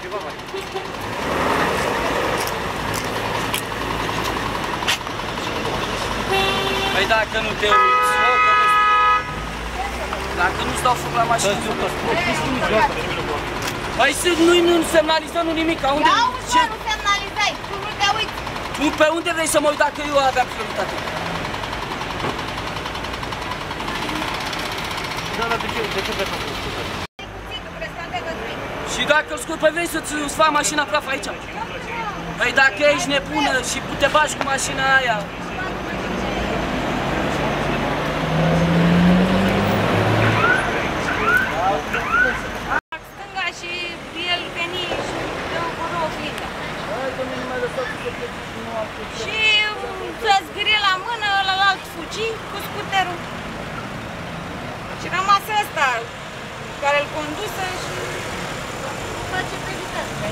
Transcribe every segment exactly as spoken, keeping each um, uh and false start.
Păi dacă nu te uiți, dacă nu-ți dau foc la mașină... Păi nu nu semnalizăm, nu nimic, unde... Ia uzi, mă, nu semnalizai, tu nu te uiți. Tu pe unde vrei să mă uit dacă eu aveam prioritate? Da, dar de ce, de ce vrei să mă scurt? Și dacă îl scurt, păi vrei să-ți fac mașina praf aici? Păi dacă ești nebună și te bagi cu mașina aia... Stânga și el veni și dă cu două fiindă. Și să zgârie la mână, ălalt fugi cu scuterul. Și rămas ăsta care îl condusă și face pe viteză.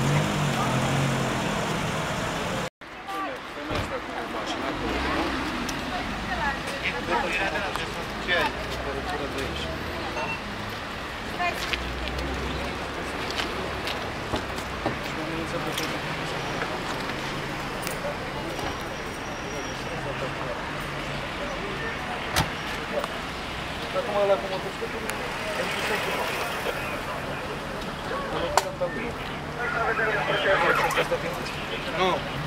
Acum ăla cu motocicletul nu.